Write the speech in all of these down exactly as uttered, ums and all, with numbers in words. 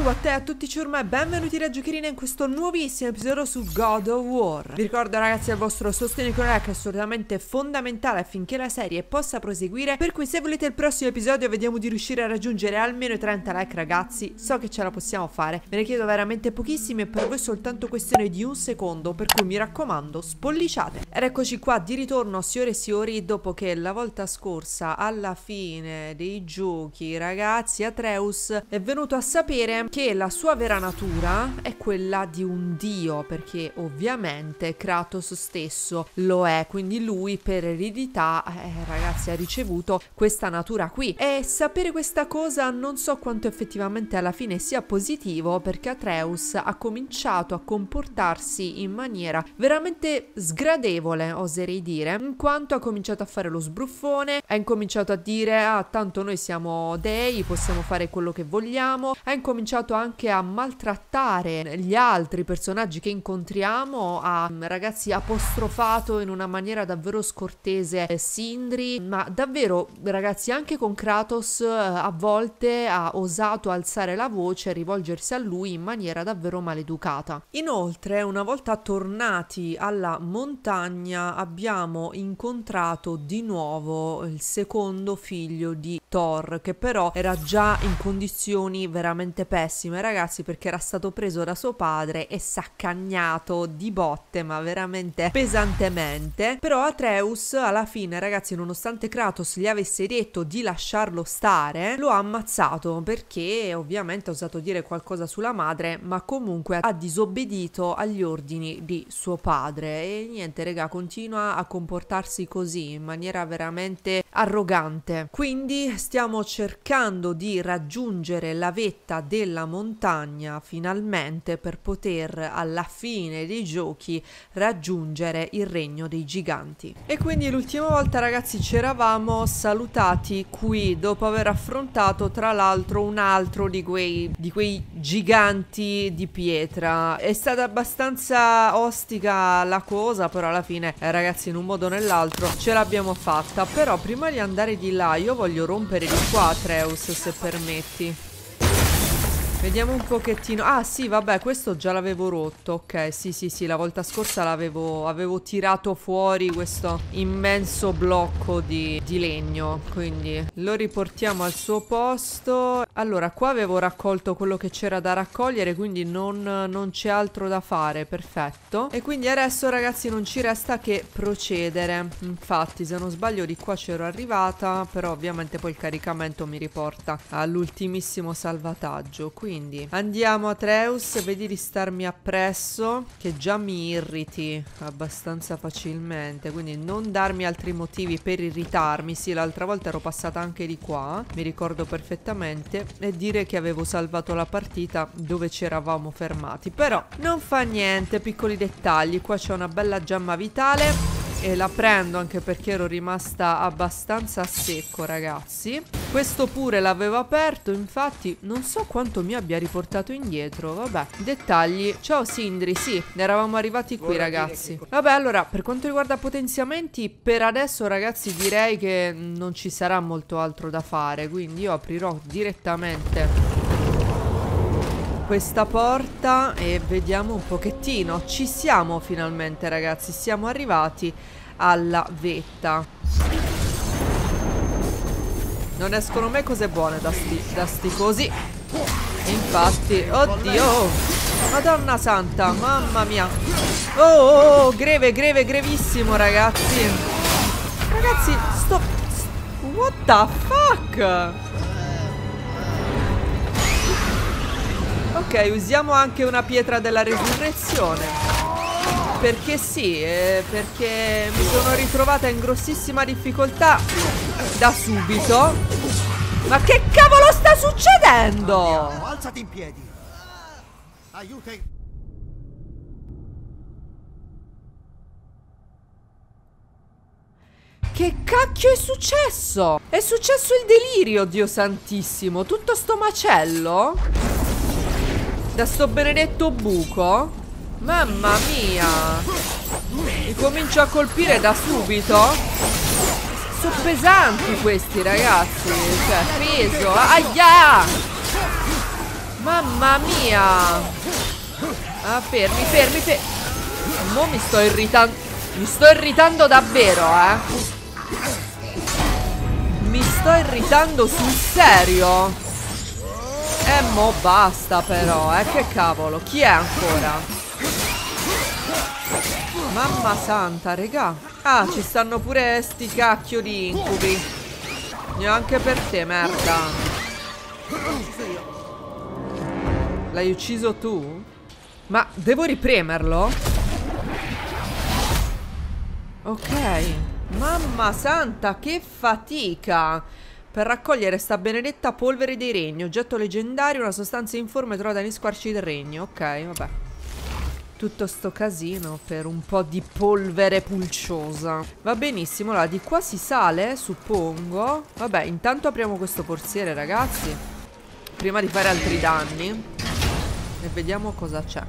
a te e a tutti ciurma e benvenuti da Giocherina in questo nuovissimo episodio su God of War. Vi ricordo ragazzi il vostro sostegno economico è assolutamente fondamentale affinché la serie possa proseguire, per cui se volete il prossimo episodio vediamo di riuscire a raggiungere almeno i trenta like ragazzi, so che ce la possiamo fare, ve ne chiedo veramente pochissimi e per voi soltanto questione di un secondo, per cui mi raccomando spolliciate. Ed eccoci qua di ritorno signore e signori, dopo che la volta scorsa alla fine dei giochi ragazzi Atreus è venuto a sapere che la sua vera natura è quella di un dio, perché ovviamente Kratos stesso lo è, quindi lui per eredità eh, ragazzi ha ricevuto questa natura qui, e sapere questa cosa non so quanto effettivamente alla fine sia positivo, perché Atreus ha cominciato a comportarsi in maniera veramente sgradevole, oserei dire, in quanto ha cominciato a fare lo sbruffone, ha incominciato a dire ah tanto noi siamo dei, possiamo fare quello che vogliamo, ha incominciato anche a maltrattare gli altri personaggi che incontriamo, ha ragazzi apostrofato in una maniera davvero scortese Sindri, ma davvero ragazzi anche con Kratos a volte ha osato alzare la voce e rivolgersi a lui in maniera davvero maleducata. Inoltre una volta tornati alla montagna abbiamo incontrato di nuovo il secondo figlio di Thor, che però era già in condizioni veramente pessime ragazzi, perché era stato preso da suo padre e saccagnato di botte, ma veramente pesantemente. Però Atreus alla fine ragazzi, nonostante Kratos gli avesse detto di lasciarlo stare, lo ha ammazzato, perché ovviamente ha osato dire qualcosa sulla madre, ma comunque ha disobbedito agli ordini di suo padre. E niente raga, continua a comportarsi così in maniera veramente arrogante. Quindi stiamo cercando di raggiungere la vetta della montagna finalmente, per poter alla fine dei giochi raggiungere il regno dei giganti. E quindi l'ultima volta ragazzi ci eravamo salutati qui dopo aver affrontato tra l'altro un altro di quei, di quei giganti di pietra. È stata abbastanza ostica la cosa, però alla fine eh, ragazzi in un modo o nell'altro ce l'abbiamo fatta. Però prima di andare di là io voglio rompere di qua Atreus, se permetti. Vediamo un pochettino. Ah sì vabbè, questo già l'avevo rotto. Ok sì sì sì, la volta scorsa l'avevo avevo tirato fuori questo immenso blocco di, di legno, quindi lo riportiamo al suo posto. Allora qua avevo raccolto quello che c'era da raccogliere, quindi non, non c'è altro da fare. Perfetto. E quindi adesso ragazzi non ci resta che procedere. Infatti se non sbaglio di qua c'ero arrivata, però ovviamente poi il caricamento mi riporta all'ultimissimo salvataggio. Quindi andiamo Atreus, vedi di starmi appresso, che già mi irriti abbastanza facilmente, quindi non darmi altri motivi per irritarmi. Sì, l'altra volta ero passata anche di qua, mi ricordo perfettamente, e dire che avevo salvato la partita dove ci eravamo fermati. Però non fa niente, piccoli dettagli. Qua c'è una bella gemma vitale e la prendo, anche perché ero rimasta abbastanza a secco ragazzi. Questo pure l'avevo aperto, infatti non so quanto mi abbia riportato indietro. Vabbè, dettagli. Ciao Sindri, sì, eravamo arrivati qui ragazzi. Vabbè, allora per quanto riguarda potenziamenti, per adesso ragazzi direi che non ci sarà molto altro da fare, quindi io aprirò direttamente questa porta e vediamo un pochettino. Ci siamo finalmente ragazzi, siamo arrivati alla vetta. Non escono mai cose buone da sti, da sti cosi. Infatti, oddio, madonna santa, mamma mia. Oh, oh, oh, greve, greve, grevissimo ragazzi. Ragazzi, sto... what the fuck? Ok, usiamo anche una pietra della resurrezione. Perché sì, eh, perché mi sono ritrovata in grossissima difficoltà da subito. Ma che cavolo sta succedendo? Alzati in piedi. Aiuta. Che cacchio è successo? È successo il delirio, Dio santissimo. Tutto sto macello da sto benedetto buco. Mamma mia. Mi comincio a colpire da subito. Sono pesanti questi ragazzi. Cioè peso. Aia. Mamma mia. Ah, fermi, fermi, fermi. Mo mi sto irritando. Mi sto irritando davvero, eh. Mi sto irritando sul serio. Eh, mo basta però, eh. Che cavolo. Chi è ancora? Mamma santa, regà. Ah, ci stanno pure sti cacchio di incubi. Neanche per te, merda. L'hai ucciso tu? Ma devo ripremerlo? Ok. Mamma santa, che fatica. Per raccogliere sta benedetta polvere dei regni. Oggetto leggendario, una sostanza informe trovata negli squarci del regno. Ok, vabbè. Tutto sto casino per un po' di polvere pulciosa. Va benissimo, allora di qua si sale, suppongo. Vabbè, intanto apriamo questo portiere, ragazzi, prima di fare altri danni. E vediamo cosa c'è.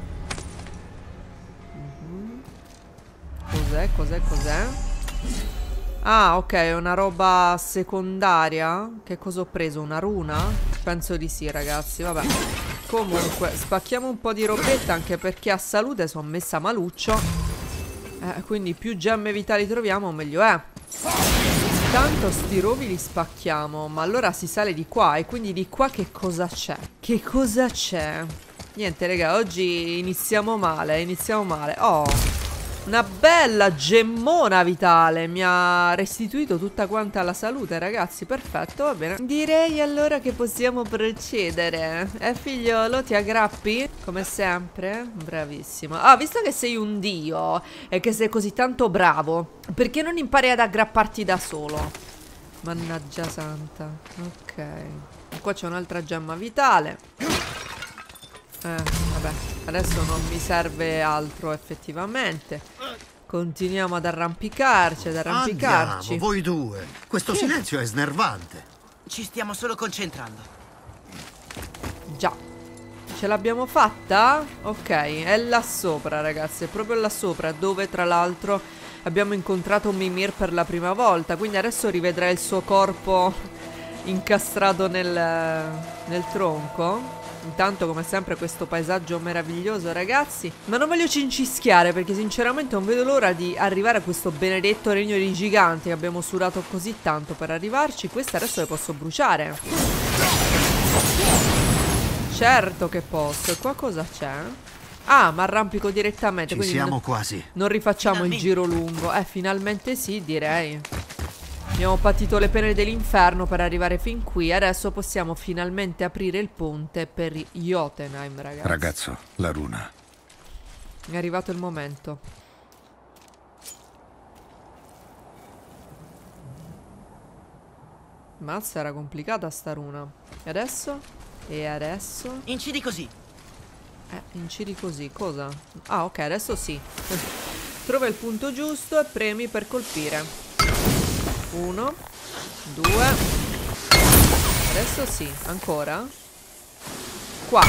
mm-hmm. Cos'è, cos'è, cos'è? Ah, ok, è una roba secondaria. Che cosa ho preso? Una runa? Penso di sì, ragazzi, vabbè. Comunque, spacchiamo un po' di robetta, anche perché a salute sono messa maluccio. Eh, quindi più gemme vitali troviamo, meglio è. Tanto sti rovi li spacchiamo. Ma allora si sale di qua. E quindi di qua che cosa c'è? Che cosa c'è? Niente, raga, oggi iniziamo male, iniziamo male. Oh, una bella gemmona vitale. Mi ha restituito tutta quanta la salute, ragazzi, perfetto, va bene. Direi allora che possiamo procedere. Eh, figliolo, ti aggrappi? Come sempre, bravissimo. Ah, visto che sei un dio e che sei così tanto bravo, perché non impari ad aggrapparti da solo? Mannaggia santa. Ok, qua c'è un'altra gemma vitale. Eh, vabbè, adesso non mi serve altro effettivamente. Continuiamo ad arrampicarci, ad arrampicarci. Andiamo, voi due. Questo Che? silenzio è snervante. Ci stiamo solo concentrando. Già. Ce l'abbiamo fatta? Ok, è là sopra, ragazzi. È proprio là sopra, dove tra l'altro abbiamo incontrato Mimir per la prima volta. Quindi adesso rivedrà il suo corpo incastrato nel, nel tronco. Intanto, come sempre, questo paesaggio meraviglioso, ragazzi. Ma non voglio cincischiare, perché sinceramente non vedo l'ora di arrivare a questo benedetto regno dei giganti che abbiamo surato così tanto per arrivarci. Queste adesso le posso bruciare. Certo che posso. E qua cosa c'è? Ah, ma arrampico direttamente. Ci quindi siamo non, quasi. non rifacciamo Finalmente. il giro lungo. Eh, finalmente sì, direi. Abbiamo patito le pene dell'inferno per arrivare fin qui. Adesso possiamo finalmente aprire il ponte per Jotunheim, ragazzi. Ragazzo, la runa. È arrivato il momento. Mazza, era complicata sta runa. E adesso? E adesso? Incidi così. Eh, incidi così, cosa? Ah, ok, adesso sì. Trova il punto giusto e premi per colpire. Uno, due. Adesso sì, ancora. Qua.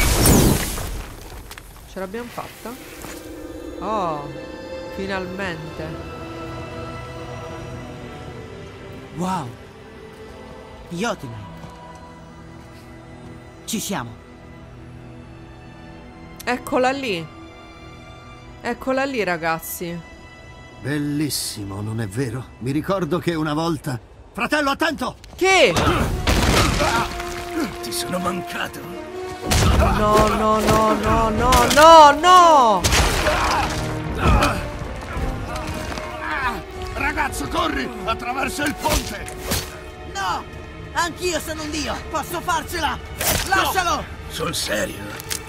Ce l'abbiamo fatta? Oh, finalmente. Wow. Jotunheim. Ci siamo. Eccola lì. Eccola lì, ragazzi. Bellissimo, non è vero? Mi ricordo che una volta... Fratello, attento! Che? Ti sono mancato. No, no, no, no, no, no, no! Ragazzo, corri! Attraverso il ponte! No! Anch'io sono un dio! Posso farcela! Lascialo! No. Sul serio?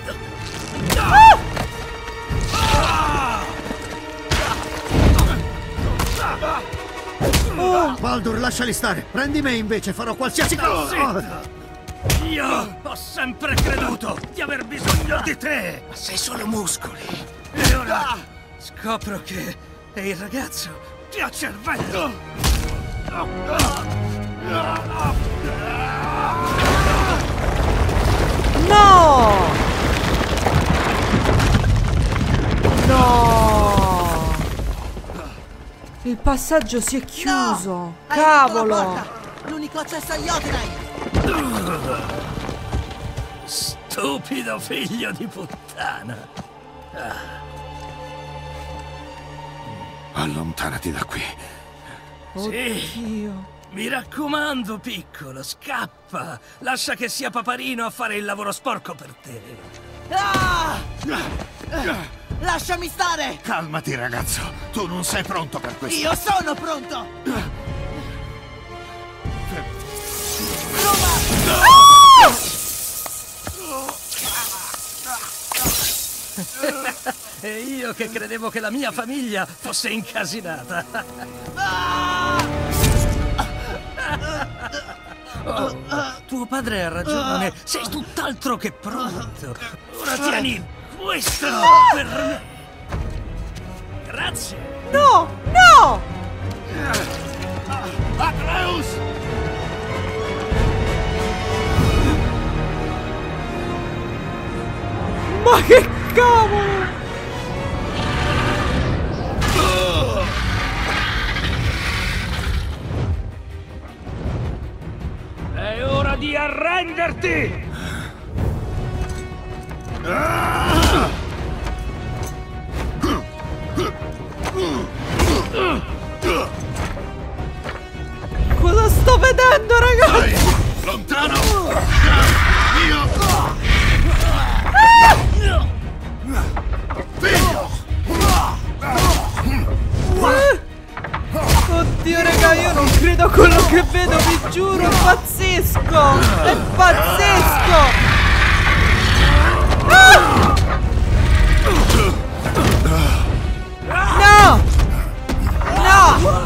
Oh. Baldur, lasciali stare! Prendi me invece, farò qualsiasi cosa! Io ho sempre creduto di aver bisogno di te! Ma sei solo muscoli! E ora scopro che è il ragazzo che ha cervello! No! No! Il passaggio si è chiuso! No! Hai aperto la Cavolo! porta! L'unico accesso a Jotunheim! Sto Stupido figlio di puttana. Ah. Allontanati da qui. Sì. Mi raccomando, piccolo, scappa. Lascia che sia Paparino a fare il lavoro sporco per te. Ah! Lasciami stare! Calmati, ragazzo. Tu non sei pronto per questo. Io sono pronto! Prova! E io che credevo che la mia famiglia fosse incasinata. Oh, tuo padre ha ragione, sei tutt'altro che pronto. Ora tieni questo per me. Grazie. No, no! Atreus! Ma che cavolo! È ora di arrenderti! Cosa sto vedendo, ragazzi? Dai, lontano! Io! Figlio! Oddio, raga, io non credo a quello che vedo, vi giuro, è pazzesco! È pazzesco! Ah! No! No!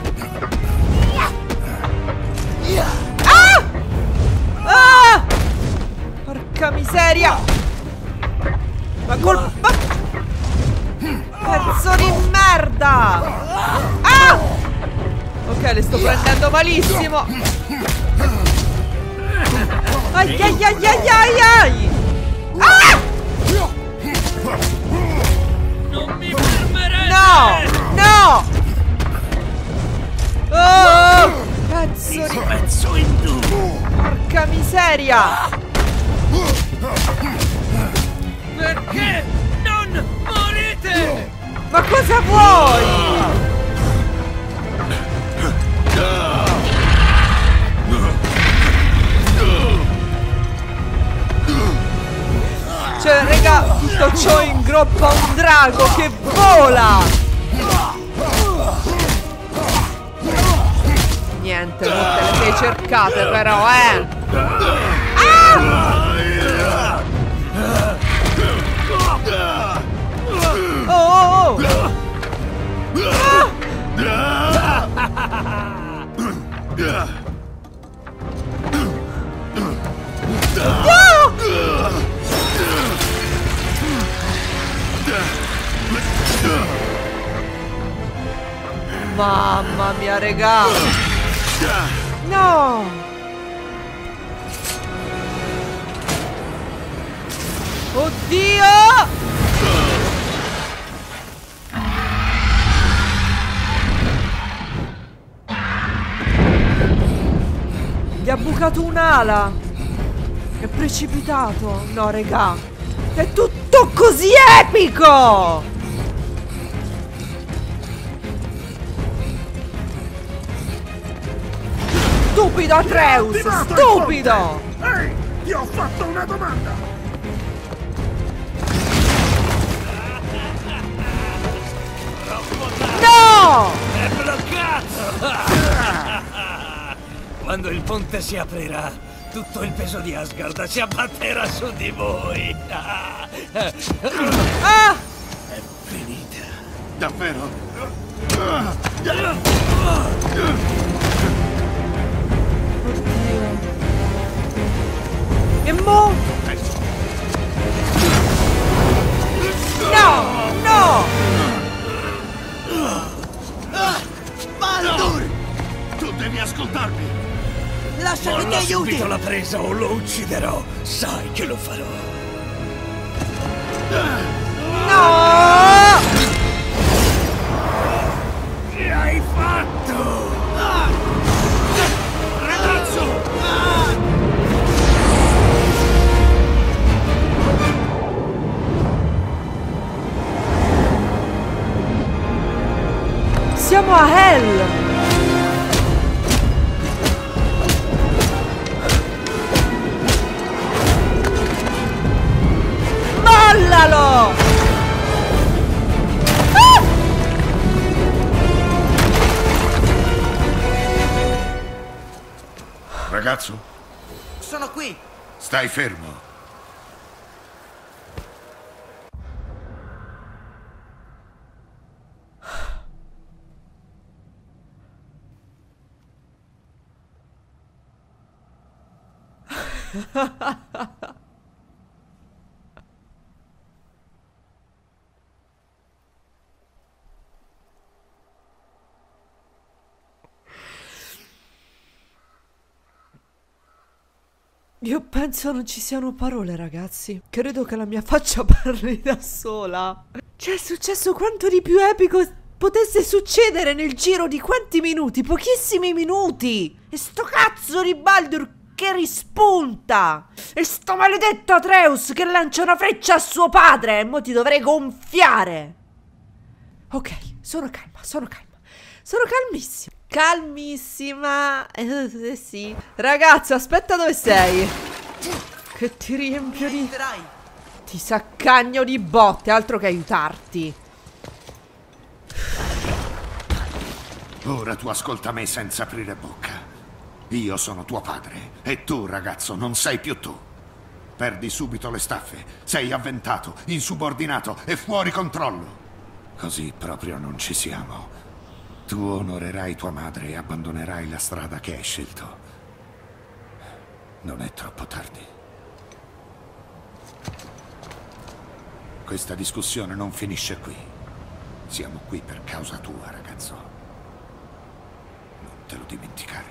Ah! Ah! Porca miseria! Ma colpa... Pezzo di merda! Ah! Ok, le sto prendendo malissimo! Ai ai ai ai ai ai! Ah! Non mi fermerete! No! No! Oh! Pezzo di... Pezzo in due! Porca miseria! Perché non morite? Ma cosa vuoi? Cioè, raga, tutto ciò ingroppa un drago che vola! Niente, non te le sei cercate però, eh! Ah! Oh, oh, oh! Mamma mia, regà! No! Oddio! Gli ha bucato un'ala! È precipitato! No, regà! È tutto così epico! Stupido Atreus! Stupido! Ehi! Ti ho fatto una domanda! No! È bloccato! Quando il ponte si aprirà, tutto il peso di Asgard si abbatterà su di voi! Ah! È finita! Davvero? E mo? No! No! Baldur! Tu devi ascoltarmi! Lascia che ti Molla aiuti! subito la presa o lo ucciderò! Sai che lo farò! No! Che hai fatto? Ragazzo! a Hell! Mollalo! Ah! Ragazzo, Sono qui. stai fermo. Io penso non ci siano parole, ragazzi. Credo che la mia faccia parli da sola. Cioè, è successo quanto di più epico potesse succedere nel giro di quanti minuti? Pochissimi minuti! E sto cazzo di Baldur che rispunta! E sto maledetto Atreus che lancia una freccia a suo padre! E mo ti dovrei gonfiare! Ok, sono calma, sono calma. Sono calmissima. Calmissima. Eh, sì. Ragazzo, aspetta, dove sei? Che ti riempio di... Aiuterai. Ti saccagno di botte, altro che aiutarti. Ora tu ascolta me senza aprire bocca. Io sono tuo padre e tu, ragazzo, non sei più tu. Perdi subito le staffe, sei avventato, insubordinato e fuori controllo. Così proprio non ci siamo. Tu onorerai tua madre e abbandonerai la strada che hai scelto. Non è troppo tardi. Questa discussione non finisce qui. Siamo qui per causa tua, ragazzo. Non te lo dimenticare.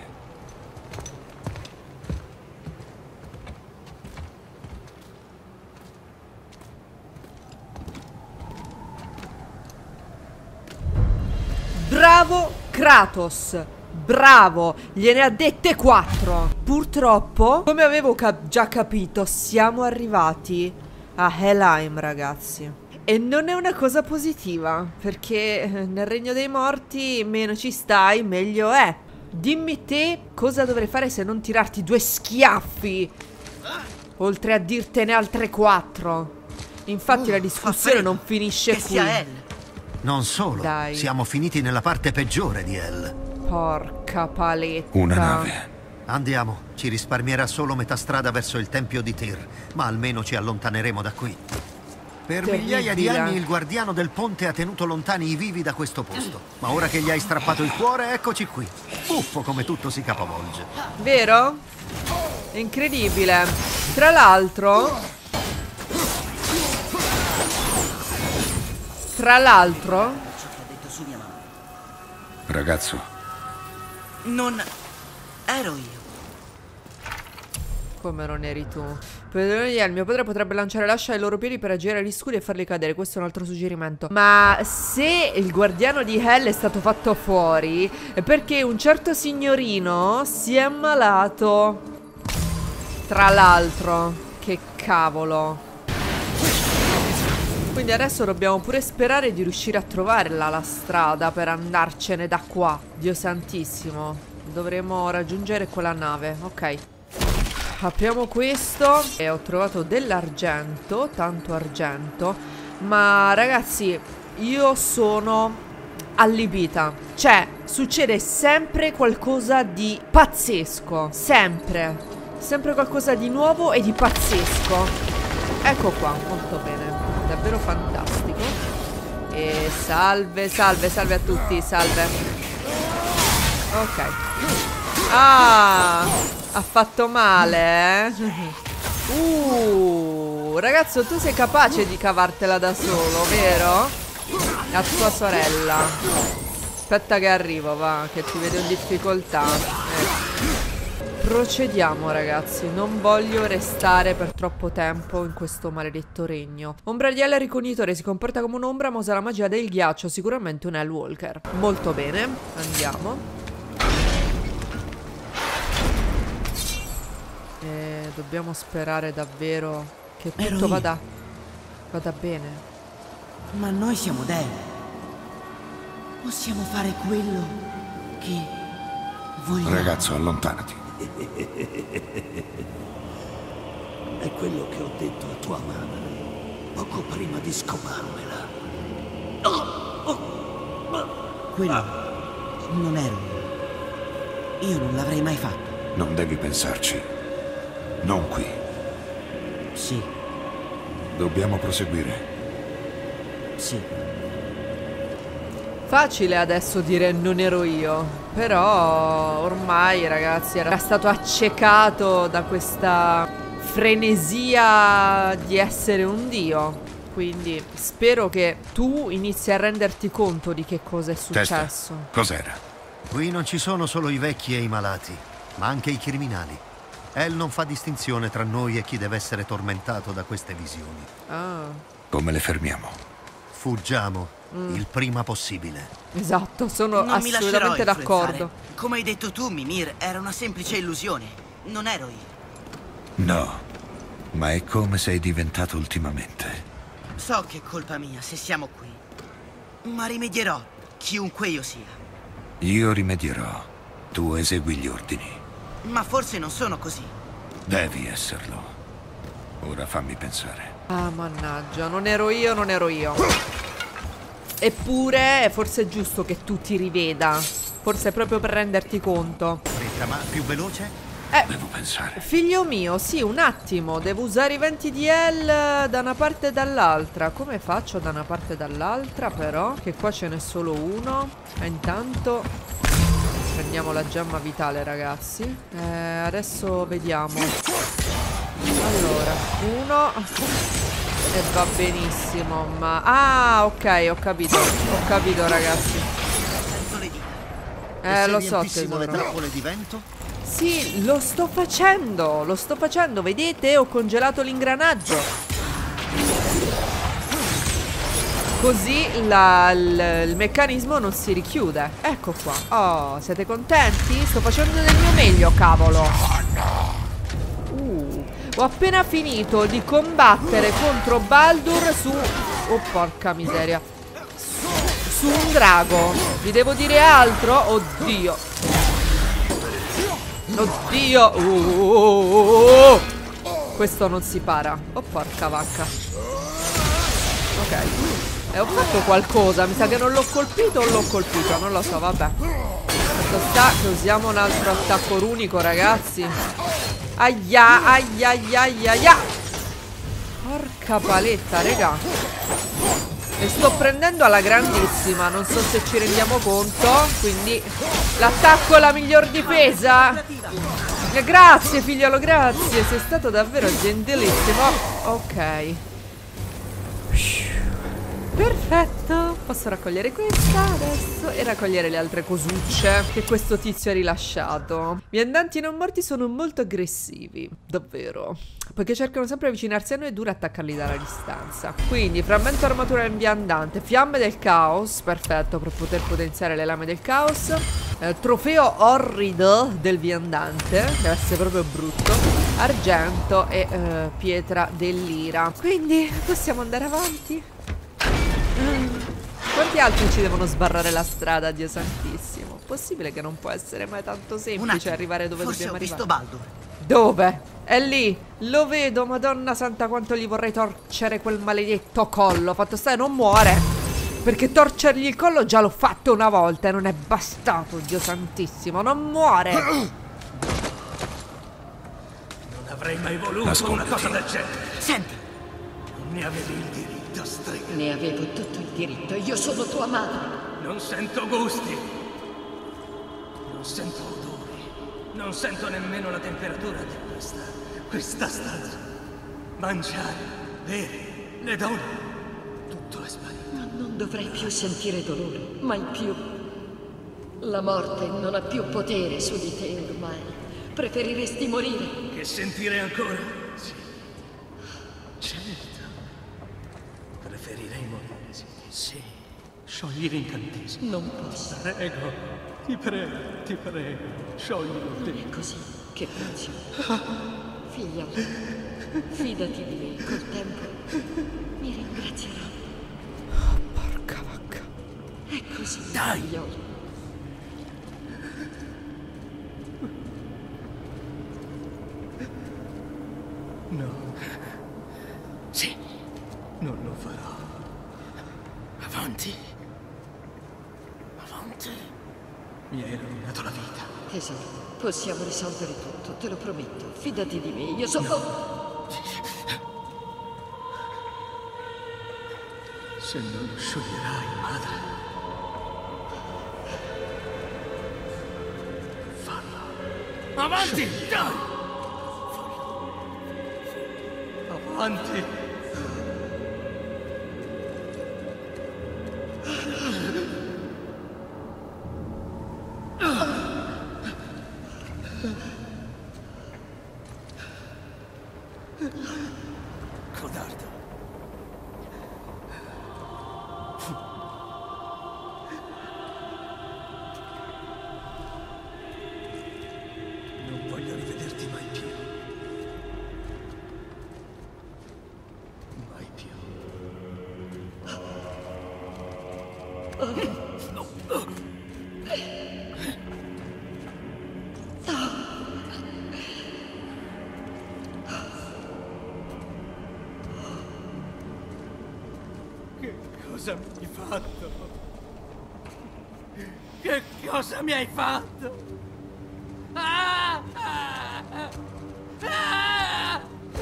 Bravo Kratos. Bravo, gliene ha dette quattro. Purtroppo, come avevo cap- già capito, siamo arrivati a Helheim, ragazzi. E non è una cosa positiva, perché nel regno dei morti meno ci stai, meglio è. Dimmi te cosa dovrei fare se non tirarti due schiaffi, oltre a dirtene altre quattro. Infatti Uh, la fa discussione freddo. non finisce Che qui. sia Hel. Non solo, Dai. siamo finiti nella parte peggiore di Hell. Porca paletta. Una nave. Andiamo, ci risparmierà solo metà strada verso il tempio di Tyr, ma almeno ci allontaneremo da qui. Per Terribile. migliaia di anni il guardiano del ponte ha tenuto lontani i vivi da questo posto, ma ora che gli hai strappato il cuore, eccoci qui. Buffo come tutto si capovolge. Vero? È incredibile. Tra l'altro... Tra l'altro... Ciò che ha detto su mia mamma. Ragazzo, Non ero io. Come non eri tu? Per il mio padre potrebbe lanciare l'ascia ai loro piedi per aggirare gli scudi e farli cadere. Questo è un altro suggerimento. Ma se il guardiano di Hell è stato fatto fuori è perché un certo signorino si è ammalato. Tra l'altro. Che cavolo. Quindi adesso dobbiamo pure sperare di riuscire a trovare la, la strada per andarcene da qua. Dio santissimo. Dovremo raggiungere quella nave. Ok. Apriamo questo. E ho trovato dell'argento. Tanto argento. Ma ragazzi, io sono allibita. Cioè, succede sempre qualcosa di pazzesco. Sempre. Sempre qualcosa di nuovo e di pazzesco. Ecco qua, molto bene. Davvero fantastico. E salve, salve, salve a tutti, salve. Ok. Ah, ha fatto male, eh? Uh, ragazzo, tu sei capace di cavartela da solo, vero? A tua sorella. Aspetta che arrivo, va, che ti vedo in difficoltà. Ecco. Procediamo, ragazzi. Non voglio restare per troppo tempo in questo maledetto regno. Ombradiele ricognitore, si comporta come un'ombra ma usa la magia del ghiaccio. Sicuramente un Hellwalker. Molto bene, andiamo. E dobbiamo sperare davvero che Ero tutto io. vada Vada bene. Ma noi siamo dei. Possiamo fare quello che vogliamo. Ragazzo, allontanati. È quello che ho detto a tua madre poco prima di scoparmela. Quello non ero io. Io non l'avrei mai fatto. Non devi pensarci. Non qui. Sì, Dobbiamo proseguire. sì. Facile adesso dire non ero io, però ormai ragazzi era stato accecato da questa frenesia di essere un dio. Quindi spero che tu inizi a renderti conto di che cosa è successo. Testa, cos'era? Qui non ci sono solo i vecchi e i malati, ma anche i criminali. El non fa distinzione tra noi e chi deve essere tormentato da queste visioni. Ah, Come le fermiamo? Fuggiamo il prima possibile. esatto, sono Non mi lascerò assolutamente d'accordo. influenzare. Come hai detto tu, Mimir, era una semplice illusione. Non ero io. No, ma è come sei diventato ultimamente. So che è colpa mia se siamo qui, ma rimedierò, chiunque io sia. Io rimedierò. Tu esegui gli ordini. Ma forse non sono così. Devi esserlo. Ora fammi pensare. Ah, mannaggia, non ero io, non ero io. Eppure, forse è giusto che tu ti riveda. Forse è proprio per renderti conto. Fretta, ma più veloce? Eh, Devo pensare. figlio mio, sì, un attimo. Devo usare i venti di El da una parte e dall'altra. Come faccio da una parte e dall'altra, però? Che qua ce n'è solo uno. E intanto prendiamo la gemma vitale, ragazzi. Eh, adesso vediamo. Allora, uno. E va benissimo, ma... Ah, ok, ho capito. Ho capito, ragazzi. Sento le dita. Eh, E se lo so, riempissimo le tesoro. trappole di vento? Sì, lo sto facendo, lo sto facendo, vedete? Ho congelato l'ingranaggio. Così la- il, il meccanismo non si richiude. Ecco qua. Oh, siete contenti? Sto facendo del mio meglio, cavolo. Uh, ho appena finito di combattere contro Baldur su... Oh, porca miseria. Su un drago. Vi devo dire altro? Oddio. Oddio. Uh, uh, uh, uh. Questo non si para. Oh, porca vacca. Ok. E ho fatto qualcosa. Mi sa che non l'ho colpito o l'ho colpito. Non lo so, vabbè. Fatto sta che usiamo un altro attacco runico, ragazzi. Aia, aia, aia, aia, aia. Porca paletta, raga. E sto prendendo alla grandissima. Non so se ci rendiamo conto. Quindi l'attacco è la miglior difesa. Eh, Grazie figliolo, grazie. Sei stato davvero gentilissimo. Ok. Perfetto. Posso raccogliere questa adesso e raccogliere le altre cosucce che questo tizio ha rilasciato. I viandanti non morti sono molto aggressivi, davvero, poiché cercano sempre di avvicinarsi a noi e dura attaccarli dalla distanza. Quindi frammento armatura del viandante, fiamme del caos, perfetto, per poter potenziare le lame del caos. eh, Trofeo orrido del viandante, deve essere proprio brutto. Argento e eh, pietra dell'ira. Quindi possiamo andare avanti. Quanti altri ci devono sbarrare la strada, Dio santissimo? Possibile che non può essere mai tanto Un semplice attimo, arrivare dove forse dobbiamo ho visto arrivare. Baldur. Dove? È lì, lo vedo, madonna santa quanto gli vorrei torcere quel maledetto collo. Fatto sta, non muore, perché torcergli il collo già l'ho fatto una volta e non è bastato, Dio santissimo, non muore. Non avrei mai voluto Ascoltati. una cosa del genere. Senti, Non ne avevi il diritto, strega. Ne avevo tutto il diritto, io sono tua madre. Non sento gusti. Non sento odori. Non sento nemmeno la temperatura di questa... questa stanza. Mangiare, bere, le donne. Tutto è sbagliato. Ma non dovrei più sentire dolore, mai più. La morte non ha più potere su di te ormai. Preferiresti morire. Che sentire ancora? Sì. Certo. Preferirei morire, sì. Sì. Sciogli l'incantesimo. Non posso. Prego. Ti prego, ti prego. Sciogli Non l'incantesimo. è così che funziona. Figlia, fidati di me, col tempo mi ringrazierò. Porca vacca. È così. Dai! figliolo. No, Sì, non lo farò. avanti. Avanti. Mi hai rovinato la vita. Tesoro, possiamo risolvere tutto, te lo prometto. Fidati di me, io sono... Se non lo scioglierai, madre. Fallo. Avanti! Dai! Avanti. Codardo. Non voglio rivederti mai più. Mai più. Che cosa mi hai fatto? Che cosa mi hai fatto? Ah! Ah! Ah!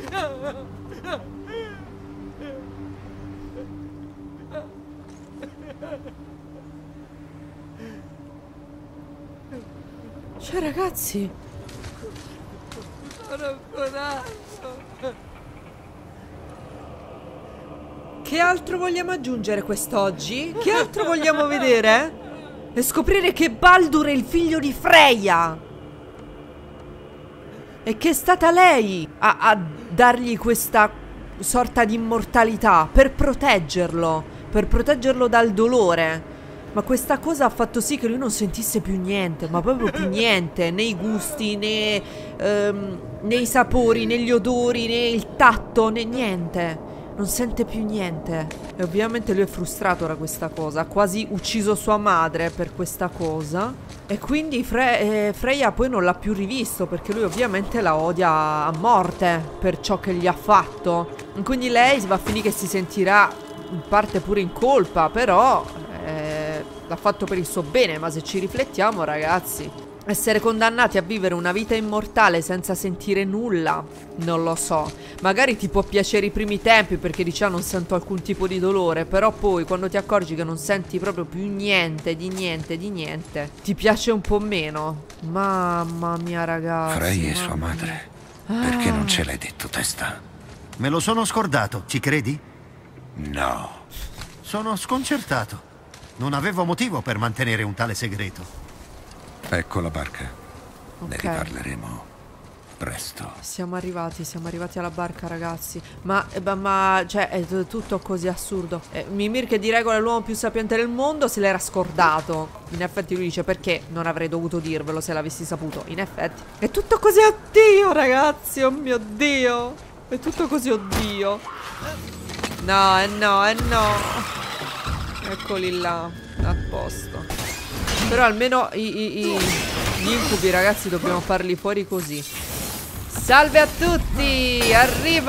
Cioè, ragazzi, Sono un corazzo. che altro vogliamo aggiungere quest'oggi? Che altro vogliamo vedere? E scoprire che Baldur è il figlio di Freya. E che è stata lei a, a dargli questa sorta di immortalità per proteggerlo, per proteggerlo dal dolore. Ma questa cosa ha fatto sì che lui non sentisse più niente, ma proprio più niente, né i gusti, né, ehm, né i sapori, né gli odori, né il tatto, né niente. Non sente più niente. E ovviamente lui è frustrato da questa cosa. Ha quasi ucciso sua madre per questa cosa. E quindi Fre- eh, Freya poi non l'ha più rivisto, perché lui ovviamente la odia a morte per ciò che gli ha fatto. E quindi lei va a finire che si sentirà in parte pure in colpa, però eh, l'ha fatto per il suo bene. Ma se ci riflettiamo, ragazzi, essere condannati a vivere una vita immortale senza sentire nulla, non lo so. Magari ti può piacere i primi tempi perché dici ah, non sento alcun tipo di dolore, però poi quando ti accorgi che non senti proprio più niente, di niente, di niente, ti piace un po' meno. Mamma mia, ragazzi. Freya è mamma sua mia. madre. Perché non ce l'hai detto, testa? Me lo sono scordato, ci credi? No. Sono sconcertato. Non avevo motivo per mantenere un tale segreto. Ecco la barca. Ne Ok. riparleremo presto. Siamo arrivati, siamo arrivati alla barca, ragazzi. Ma, eh, ma, ma cioè, è t- tutto così assurdo. Eh, Mimir, che di regola è l'uomo più sapiente del mondo, se l'era scordato. In effetti lui dice, perché non avrei dovuto dirvelo se l'avessi saputo. In effetti è tutto così, oddio, ragazzi. Oh mio Dio. È tutto così, oddio. No, eh no, eh no. Eccoli là, a posto. Però almeno i, i, i, gli incubi, ragazzi, dobbiamo farli fuori così. Salve a tutti! Arrivo!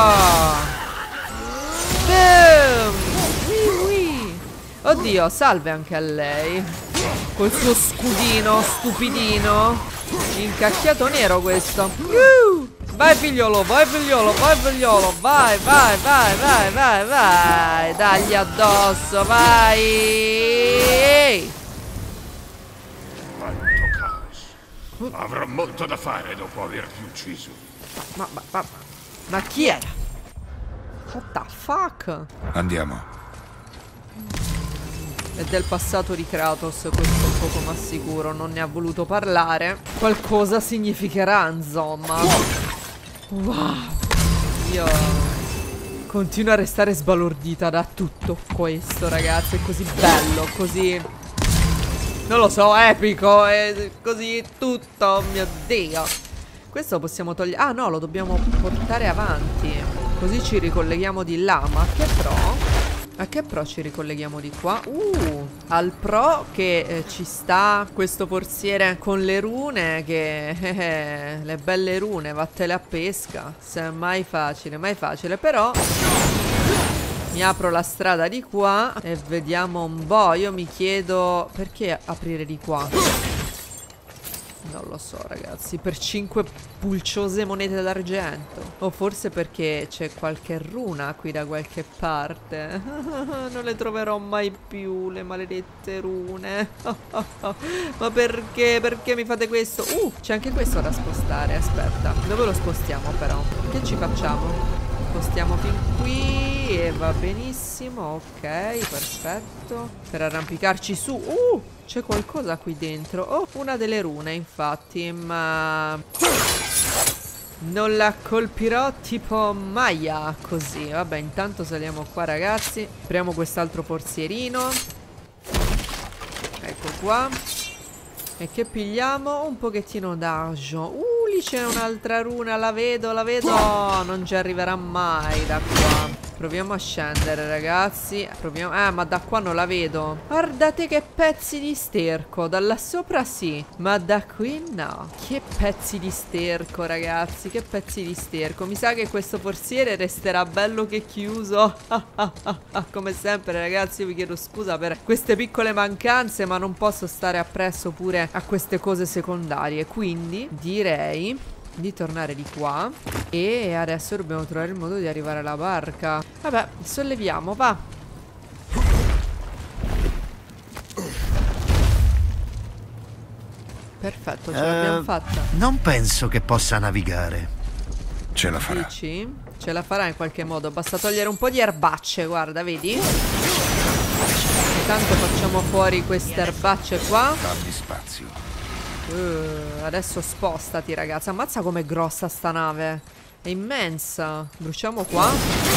Boom! Ui, ui. Oddio, salve anche a lei. Col suo scudino stupidino. Incacchiato nero questo. Uh! Vai figliolo, vai figliolo, vai figliolo. Vai, vai, vai, vai, vai, vai. Dagli addosso, vai. Avrò molto da fare dopo averti ucciso. Ma, ma, ma, ma chi era? What the fuck? Andiamo. È del passato di Kratos, questo è poco ma sicuro. Non ne ha voluto parlare. Qualcosa significherà, insomma. Wow. Io continuo a restare sbalordita da tutto questo, ragazzi. È così bello, così... non lo so, epico, è così tutto, oh mio Dio. Questo possiamo togliere... ah no, lo dobbiamo portare avanti. Così ci ricolleghiamo di là, ma che pro? A che pro ci ricolleghiamo di qua? Uh, al pro che eh, ci sta questo forziere con le rune. Che eh, le belle rune, vattene a pesca. Se è mai facile, mai facile. Però mi apro la strada di qua e vediamo un po'. Io mi chiedo perché aprire di qua. Non lo so ragazzi. Per cinque pulciose monete d'argento. O forse perché c'è qualche runa qui da qualche parte. Non le troverò mai più, le maledette rune. Ma perché? Perché mi fate questo? Uh, c'è anche questo da spostare. Aspetta, dove lo spostiamo però? Che ci facciamo? Spostiamo fin qui e va benissimo. Ok, perfetto. Per arrampicarci su. Uh, c'è qualcosa qui dentro. Oh, una delle rune infatti. Ma non la colpirò tipo Maya così. Vabbè, intanto saliamo qua ragazzi. Apriamo quest'altro forzierino. Ecco qua. E che pigliamo? Un pochettino d'argent. Uh, lì c'è un'altra runa. La vedo, la vedo. Non ci arriverà mai da qua. Proviamo a scendere ragazzi. Proviamo. Eh, ma da qua non la vedo. Guardate che pezzi di sterco. Da là sopra sì, ma da qui no. Che pezzi di sterco ragazzi. Che pezzi di sterco. Mi sa che questo forziere resterà bello che chiuso. Come sempre ragazzi, io vi chiedo scusa per queste piccole mancanze, ma non posso stare appresso pure a queste cose secondarie. Quindi direi di tornare di qua. E adesso dobbiamo trovare il modo di arrivare alla barca. Vabbè, solleviamo, va. Perfetto, ce l'abbiamo Eh, fatta. Non penso che possa navigare. Ce la farà. Dici? Ce la farà in qualche modo. Basta togliere un po' di erbacce, guarda, vedi? Intanto facciamo fuori queste erbacce qua. Dammi spazio. Uh, adesso spostati ragazzi. Ammazza com'è grossa sta nave. È immensa. Bruciamo qua.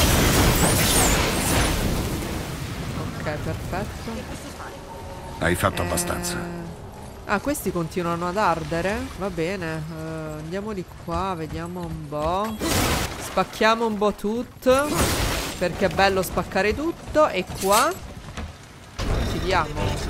Ok, perfetto. Hai fatto Eh, abbastanza. Ah, questi continuano ad ardere. Va bene. uh, Andiamo di qua. Vediamo un po'. Spacchiamo un po' tutto, perché è bello spaccare tutto. E qua ci diamo.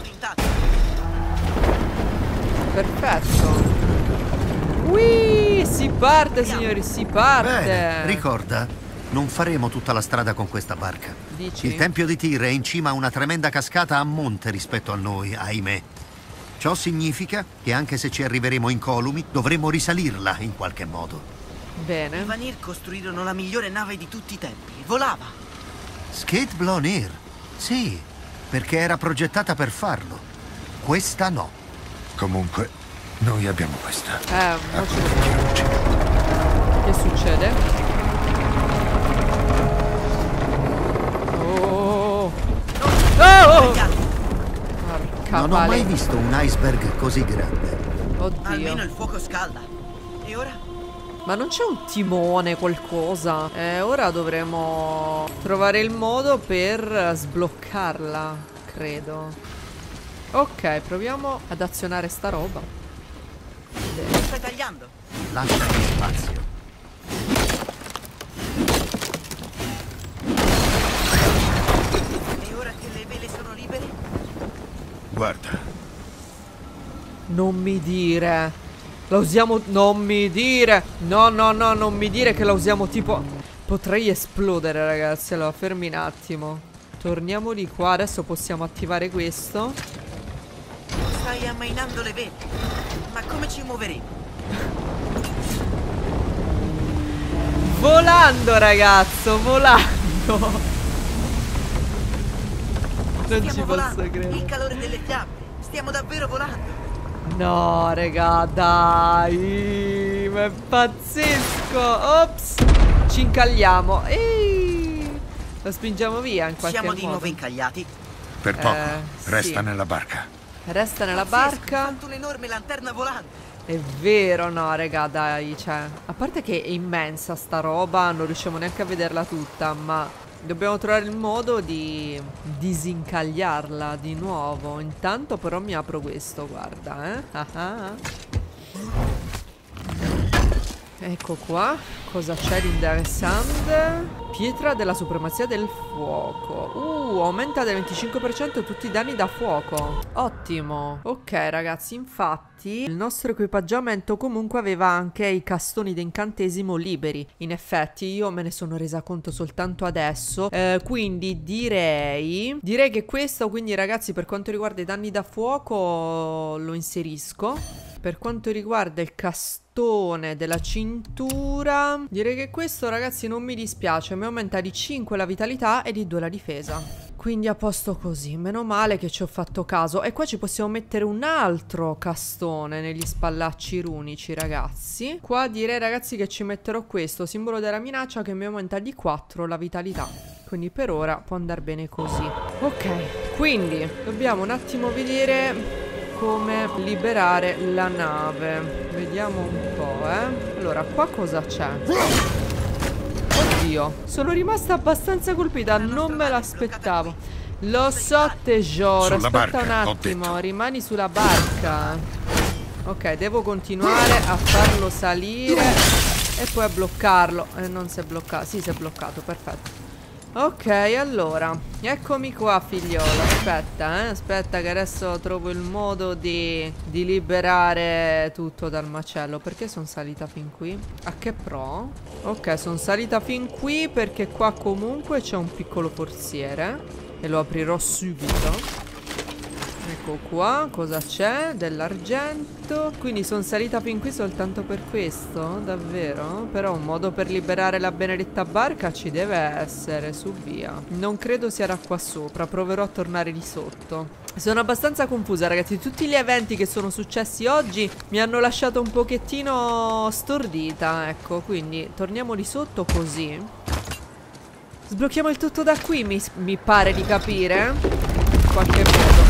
Perfetto. Ui, si parte signori, si parte. Bene, ricorda, non faremo tutta la strada con questa barca. Dici? Il tempio di Tyr è in cima a una tremenda cascata a monte rispetto a noi, ahimè. Ciò significa che anche se ci arriveremo incolumi, dovremo risalirla in qualche modo. Bene. I Vanir costruirono la migliore nave di tutti i tempi. Volava. Skateblonir? Sì, perché era progettata per farlo. Questa no. Comunque, noi abbiamo questa. Eh, mo ci Che succede? Oh! Oh! Porca Non ho mai pale- visto un iceberg così grande. Almeno Oddio. il fuoco scalda. E ora? Ma non c'è un timone, qualcosa? Eh, ora dovremo trovare il modo per sbloccarla, credo. Ok, proviamo ad azionare sta roba. Bene. Stai tagliando? Lasciami spazio. E ora che le vele sono libere? Guarda, Non mi dire. La usiamo. Non mi dire. No, no, no, non mi dire che la usiamo tipo. Potrei esplodere, ragazzi. Allora, fermi un attimo. Torniamo di qua. Adesso possiamo attivare questo. Stai ammainando le vele. Ma come ci muoveremo? Volando, ragazzo, volando. Non ci Stiamo posso volando. Il credere. calore delle fiamme. Stiamo davvero volando. No, raga, dai. Ma è pazzesco. Ops. Ci incagliamo. Ehi. Lo spingiamo via in qualche Siamo modo. di nuovo incagliati. per poco. Eh, Resta sì. nella barca. Resta nella Pazzesco, barca. ho fatto un'enorme lanterna volante. È vero, no, raga, dai, cioè, a parte che è immensa sta roba, non riusciamo neanche a vederla tutta, ma dobbiamo trovare il modo di disincagliarla di nuovo. Intanto però mi apro questo, guarda, eh. Ah ah. Ecco qua. Cosa c'è di interessante? Pietra della supremazia del fuoco. Uh, aumenta del venticinque per cento tutti i danni da fuoco. Ottimo. Ok ragazzi, infatti il nostro equipaggiamento comunque aveva anche i castoni d'incantesimo liberi. In effetti io me ne sono resa conto soltanto adesso. eh, Quindi direi Direi che questo, quindi ragazzi, per quanto riguarda i danni da fuoco lo inserisco. Per quanto riguarda il castone della cintura, direi che questo, ragazzi, non mi dispiace. Mi aumenta di cinque la vitalità e di due la difesa. Quindi a posto così. Meno male che ci ho fatto caso. E qua ci possiamo mettere un altro castone negli spallacci runici, ragazzi. Qua direi, ragazzi, che ci metterò questo simbolo della minaccia, che mi aumenta di quattro la vitalità. Quindi per ora può andare bene così. Ok, quindi dobbiamo un attimo vedere come liberare la nave. Vediamo un po', eh. Allora, qua cosa c'è? Oddio, sono rimasta abbastanza colpita, non me l'aspettavo. Lo so, tesoro. Aspetta un attimo, rimani sulla barca. Ok, devo continuare a farlo salire e poi a bloccarlo. E non si è bloccato. Sì, si è bloccato, perfetto. Ok, allora, eccomi qua, figliolo. Aspetta, eh, aspetta che adesso trovo il modo di, di liberare tutto dal macello. Perché sono salita fin qui? A che pro? Ok, sono salita fin qui perché qua comunque c'è un piccolo forziere e lo aprirò subito. Ecco qua, cosa c'è? Dell'argento. Quindi sono salita fin qui soltanto per questo? Davvero? Però un modo per liberare la benedetta barca ci deve essere, su via. Non credo sia da qua sopra, proverò a tornare di sotto. Sono abbastanza confusa, ragazzi. Tutti gli eventi che sono successi oggi mi hanno lasciato un pochettino stordita, ecco. Quindi torniamo di sotto così. Sblocchiamo il tutto da qui, mi, mi pare di capire. In qualche modo.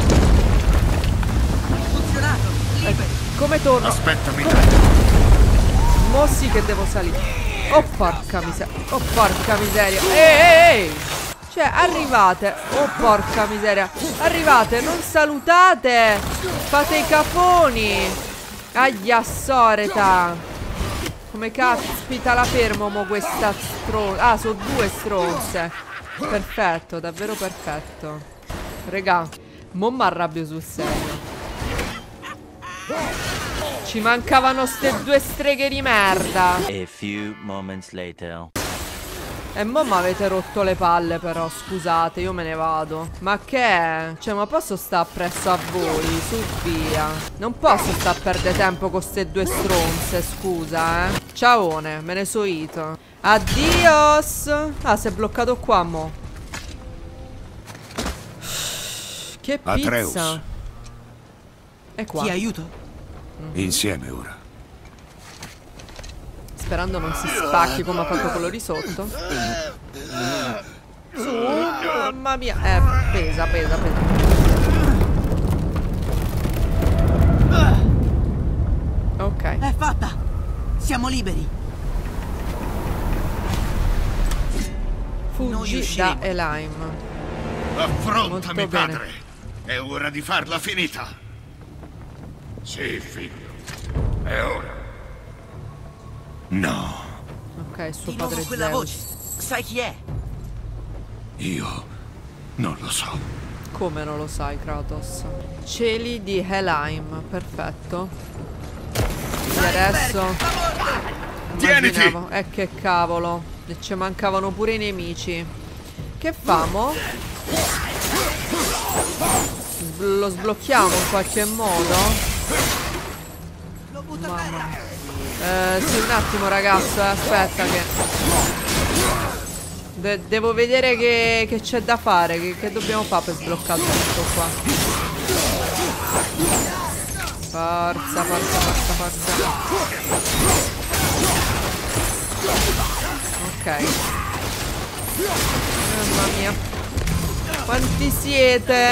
Come torno? Aspettami. Mo sì che devo salire. Oh porca miseria. Oh porca miseria. Ehi ehi ehi. Cioè arrivate. Oh porca miseria. Arrivate, non salutate. Fate i caponi. Aia soreta. Come caspita la fermo mo questa stronza. Ah, sono due stronze. Perfetto, davvero perfetto. Regà, mo m'arrabbio sul serio. Ci mancavano ste due streghe di merda. A few moments later. E mo m'avete rotto le palle però, scusate, io me ne vado. Ma che è? Cioè, ma posso stare appresso a voi? Su via. Non posso stare a perdere tempo con ste due stronze, scusa, eh. Ciaone, me ne so ito. Addios. Ah, si è bloccato qua, mo. Che pizza. Atreus. E qua. Ti aiuto? Insieme ora. Sperando non si spacchi come ha fatto quello di sotto. Su, mamma mia. Eh, pesa, pesa, pesa. Ok. È fatta! Siamo liberi. Fuggi da Elaim. Affrontami, Molto bene. padre. È ora di farla finita. Sì, figlio. È ora. No. Ok, suo Di nuovo padre quella Zeus. voce. Sai chi è? Io non lo so. Come non lo sai, Kratos? Cieli di Helheim, perfetto. E adesso Tieniti! immaginavo. Eh che cavolo. E ci mancavano pure i nemici. Che famo? Sbl- lo sblocchiamo in qualche modo? Mamma mia. Eh, sì, un attimo ragazzo, eh, aspetta che De devo vedere che c'è da fare, che, che dobbiamo fare per sbloccare tutto qua. Forza, forza, forza, forza. Ok. Mamma mia. Quanti siete?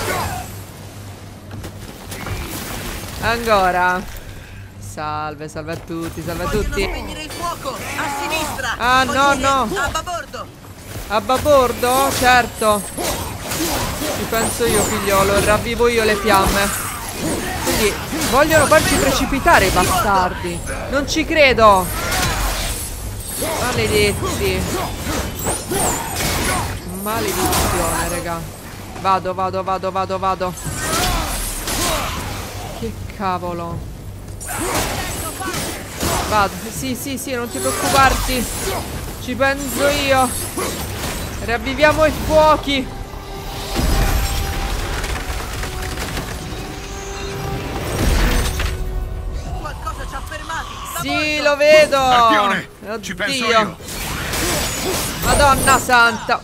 Ancora. Salve, salve a tutti, salve a tutti. Spegnere il fuoco, a sinistra. Ah, no, no. A babordo. A babordo? Certo. Ci penso io, figliolo, ravvivo io le fiamme. Quindi Vogliono farci precipitare i bastardi. Non ci credo. Maledetti. Maledizione, raga. Vado, vado, vado, vado, vado. Che cavolo. Vado. Sì, sì, sì, non ti preoccuparti. Ci penso io. Riavviviamo i fuochi. Qualcosa ci ha fermati. Sì, lo vedo. Arpione, ci penso io. Madonna santa.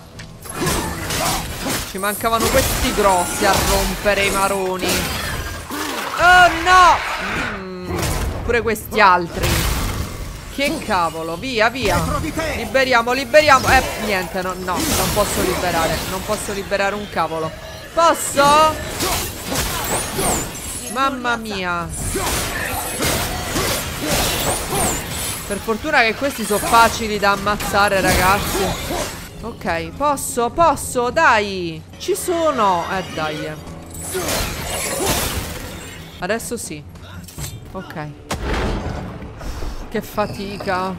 Ci mancavano questi grossi a rompere i maroni. Oh no. Mm, pure questi altri. Che cavolo. Via, via. Liberiamo, liberiamo. Eh, niente, no, no, non posso liberare. Non posso liberare un cavolo. Posso? Mamma mia. Per fortuna che questi sono facili da ammazzare, ragazzi. Ok, posso, posso, dai. Ci sono. Eh, dai. Adesso sì. Ok. Che fatica.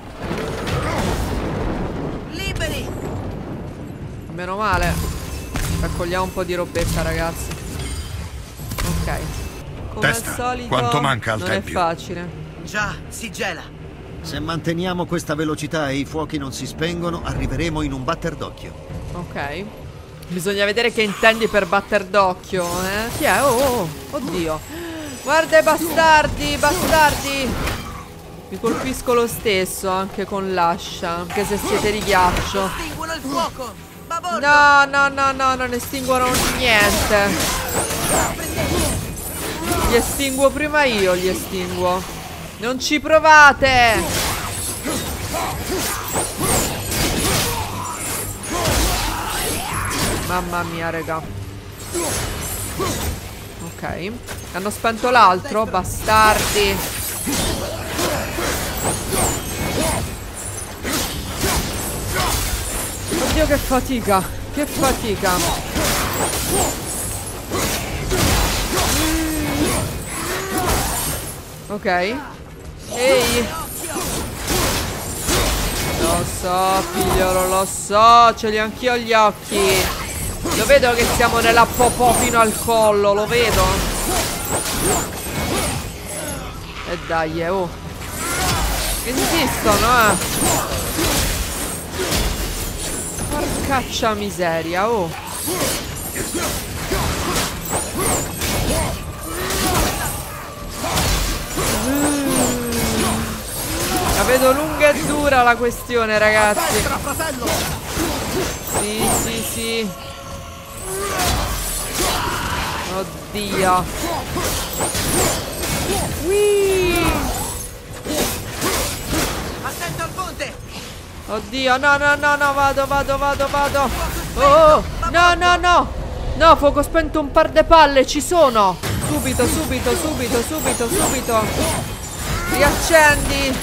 Liberi. Meno male. Raccogliamo un po' di robetta, ragazzi. Ok. Come Testa, al solito, quanto manca al non tempio? è facile. Già, si gela. Se manteniamo questa velocità e i fuochi non si spengono, arriveremo in un batter d'occhio. Ok. Bisogna vedere che intendi per batter d'occhio, eh? Chi è? Oh, oh, oddio. Guarda i bastardi, bastardi. Vi colpisco lo stesso, anche con l'ascia. Anche se siete di ghiaccio. Estinguono il fuoco. Babordo. No, no, no, no, non estinguono niente. Li estinguo prima io, li estinguo. Non ci provate. Mamma mia, raga. Ok. Hanno spento l'altro, bastardi. Oddio, che fatica. Che fatica. Ok. Ehi. Lo so, figliolo, lo so. Ce li ho anch'io gli occhi. Lo vedo che siamo nella popò fino al collo. Lo vedo. E dai, eh, oh. Insistono, eh. Porcaccia miseria, oh. La vedo lunga e dura la questione, ragazzi. Sì, sì, sì. Oddio. Whee! Attento al ponte. Oddio, no, no, no, no, vado, vado, vado, vado. Oh, no, no, no. No, fuoco spento un par de palle, ci sono. Subito, subito, subito, subito, subito. Riaccendi.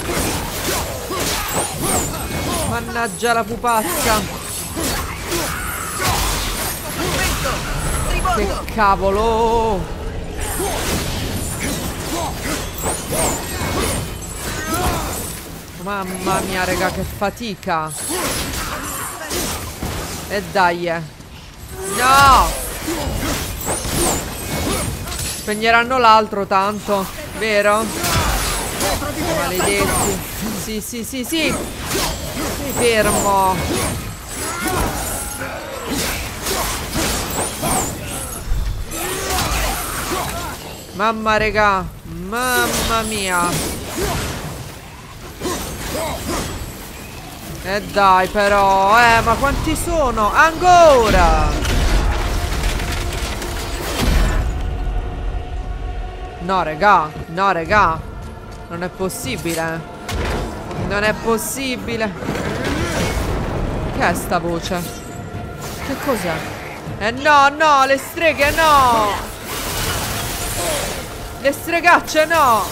Mannaggia la pupazza. Che cavolo. Mamma mia, raga, che fatica. E dai, eh. No. Spegneranno l'altro tanto, vero? Maledetti. Sì, sì, sì, sì. Sei fermo. Mamma, raga. Mamma mia. E eh dai però. Eh, ma quanti sono? Ancora. No, raga. No, raga. Non è possibile. Non è possibile. Che è sta voce? Che cos'è? Eh no, no, le streghe no. Le stregacce no.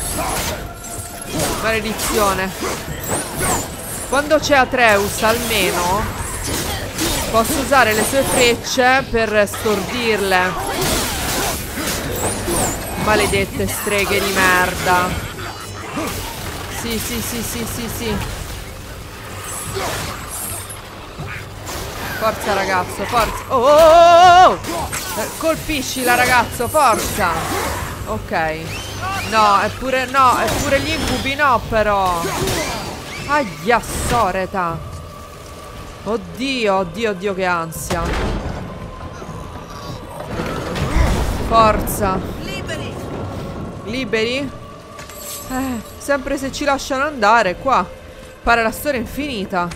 Maledizione. Quando c'è Atreus almeno posso usare le sue frecce per stordirle. Maledette streghe di merda. Sì, sì, sì, sì, sì, sì. Forza ragazzo, forza. Oh, oh, oh, oh. Eh, colpiscila ragazzo, forza. Ok. No, è pure, no, è pure gli incubi, no però. Aia, soreta. Oddio, oddio, oddio, che ansia. Forza. Liberi. Liberi? Eh, sempre se ci lasciano andare qua. Pare la storia infinita.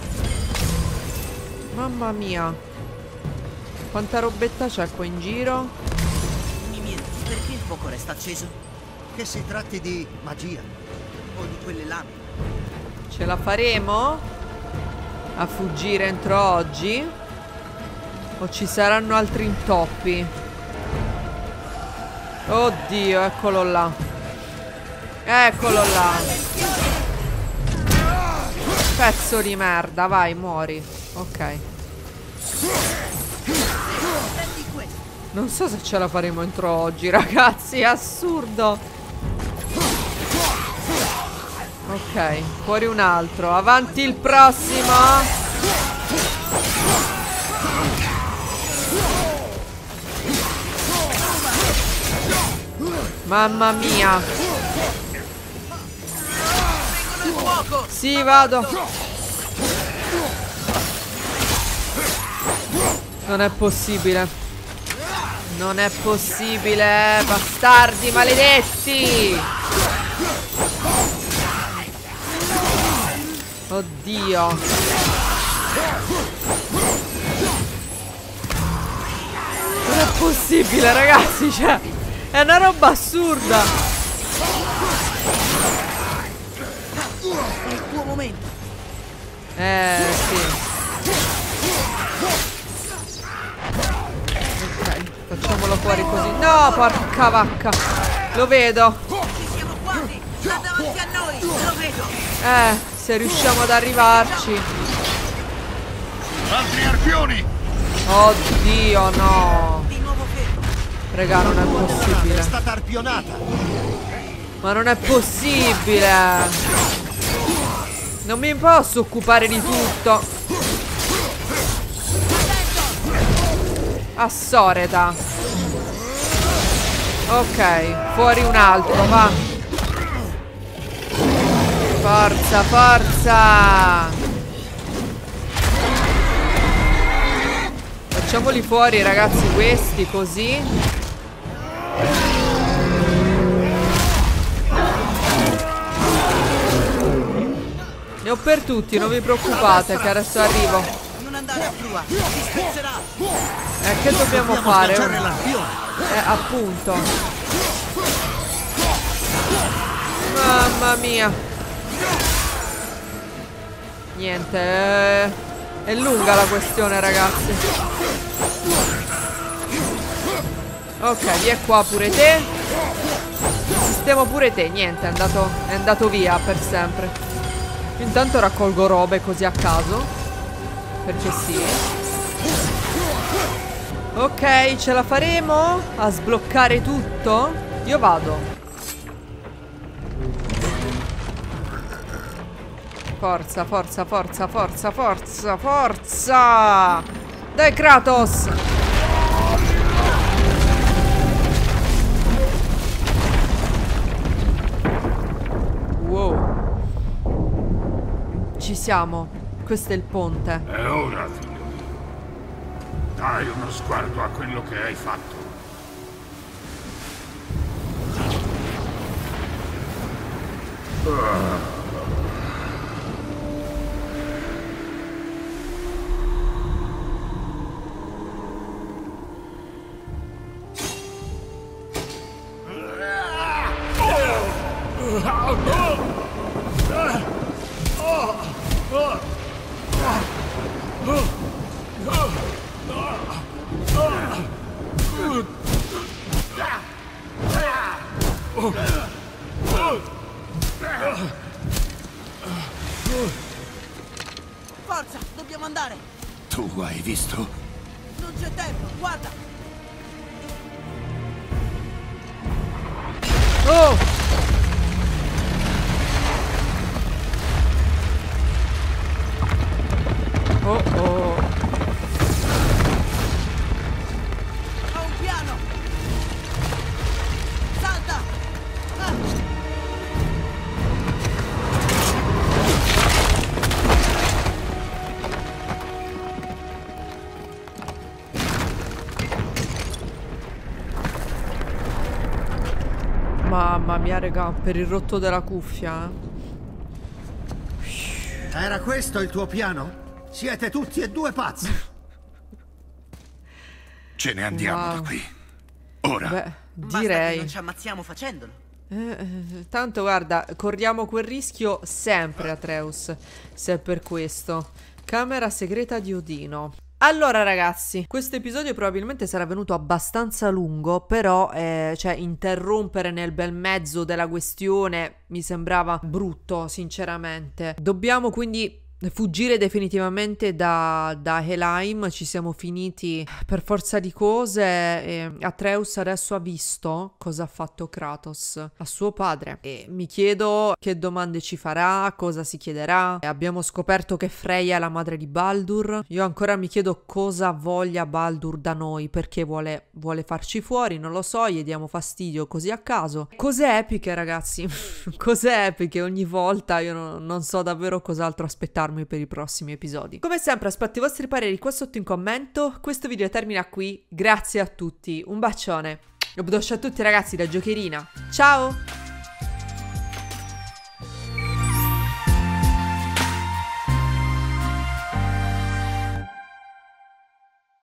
Mamma mia. Quanta robetta c'è qua in giro? Mimir, perché il fuoco resta acceso? Che si tratti di magia. O di quelle lame? Ce la faremo? A fuggire entro oggi? O ci saranno altri intoppi? Oddio, eccolo là. Eccolo là. Pezzo di merda, vai, muori. Ok. Non so se ce la faremo entro oggi, ragazzi, è assurdo. Ok, fuori un altro. Avanti il prossimo. Mamma mia. Sì, vado. Non è possibile. Non è possibile. Bastardi maledetti. Oddio. Non è possibile, ragazzi, cioè è una roba assurda. È il tuo momento. Eh, sì. Ok, facciamolo fuori così. No, porca vacca. Lo vedo. Ci siamo quasi. Sta davanti a noi. Lo vedo. Eh, se riusciamo ad arrivarci. Altri arpioni! Oddio, no. Di nuovo fermo. Raga, non è possibile. È stata arpionata. Ma non è possibile. Non mi posso occupare di tutto. Assoreta. Ok, fuori un altro, va. Forza, forza. Facciamoli fuori, ragazzi, questi, così. Ne ho per tutti, non vi preoccupate che adesso arrivo. Non andare a prua. Ti spezzerà. Eh, che dobbiamo fare? schiacciare l'arpione. Eh, appunto. Mamma mia. Niente, eh, è lunga la questione, ragazzi. Ok, via qua pure te. Sistemo pure te. Niente, è andato, è andato via per sempre. Intanto raccolgo robe così a caso. Perché sì. Ok, ce la faremo a sbloccare tutto? Io vado. Forza, forza, forza, forza, forza, forza! Dai, Kratos! Wow. Ci siamo. Questo è il ponte. E ora, figlio mio, dai uno sguardo a quello che hai fatto. Uh. Forza, dobbiamo andare. Tu hai visto? Non c'è tempo, guarda. Oh! Oh oh! Ho un piano! Salta! Ah! Mamma mia, raga, per il rotto della cuffia. Era questo il tuo piano? Siete tutti e due pazzi. Ce ne andiamo Wow. da qui. Ora. Beh, Basta che direi. non ci ammazziamo facendolo. Eh, eh, tanto guarda, corriamo quel rischio sempre, Atreus. Se è per questo. Camera segreta di Odino. Allora ragazzi, questo episodio probabilmente sarà venuto abbastanza lungo, però eh, cioè interrompere nel bel mezzo della questione mi sembrava brutto, sinceramente. Dobbiamo quindi fuggire definitivamente da, da Helheim. Ci siamo finiti per forza di cose e Atreus adesso ha visto cosa ha fatto Kratos a suo padre e mi chiedo che domande ci farà, cosa si chiederà. E abbiamo scoperto che Freya è la madre di Baldur. Io ancora mi chiedo cosa voglia Baldur da noi, perché vuole, vuole farci fuori, non lo so, gli diamo fastidio così a caso. Cose epiche ragazzi, cose epiche ogni volta, io non, non so davvero cos'altro aspettarmi per i prossimi episodi. Come sempre aspetto i vostri pareri qua sotto in commento. Questo video termina qui, grazie a tutti, un bacione. Un bacio a tutti ragazzi da Giocherina, ciao!